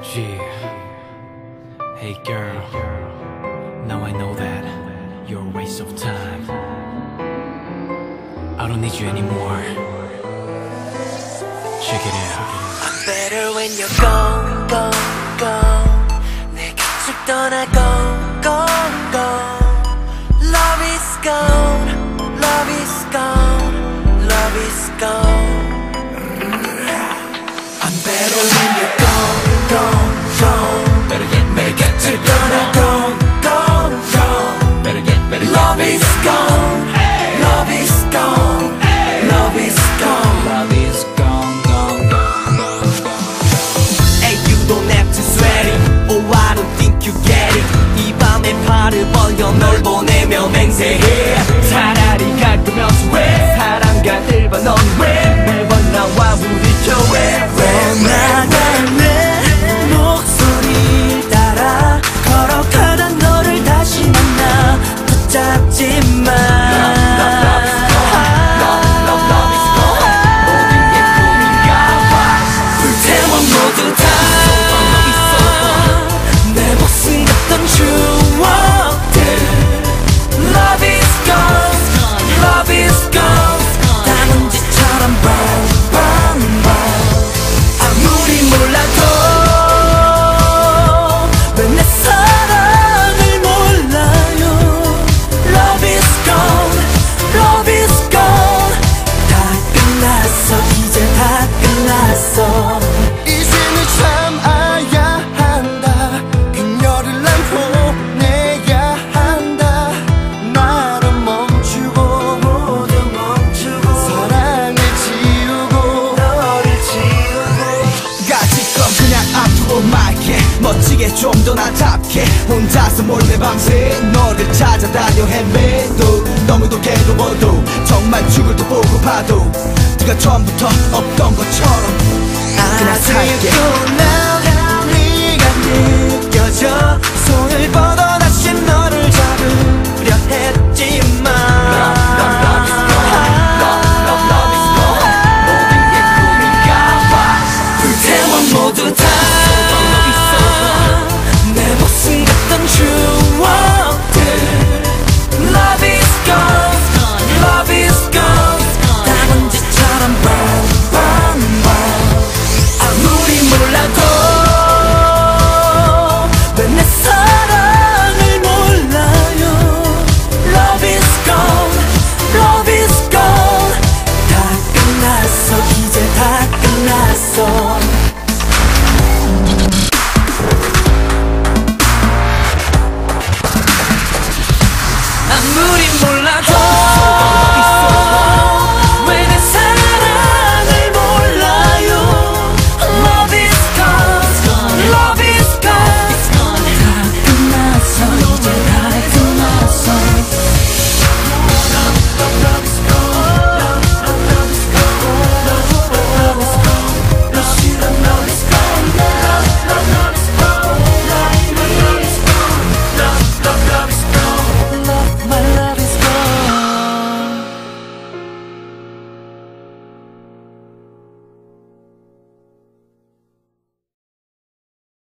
Yeah. Hey girl, now I know that you're a waste of time. I don't need you anymore. Check it out. I'm better when you're gone, gone, gone. 내 곁을 떠나 gone, gone, gone. Love is gone, love is gone, love is gone. I'm better when you're gone, gone, gone. Better get 곁을 떠나 gone, gone, gone. better get Love is gone, love is gone, love is gone. Love is gone, gone, gone, gone, gone. Hey, you don't have to sweat it. Oh, I don't think you get it. 이 밤에 팔을 벌려 널 보내며 맹세해. 차라리 갈 거면서 왜 사랑과 일봐 넌 왜 매번 나와 부딪혀 왜 나가는 목소리를 따라 걸어가다 너를 다시 만나 붙잡지 마. 이제는 참아야 한다. 그녀를 난 보내야 한다. 나를 멈추고 모두 멈추고 사랑을 지우고 너를 지우고 가지껏 그냥 앞두고 말게 멋지게 좀 더 나답게 혼자서 몰래 밤새 너를 찾아다녀 헤매도 너무도 괴로워도 정말 죽을 듯 보고 봐도 네가 처음부터 없던 것처럼 그냥 살게 네가 느껴져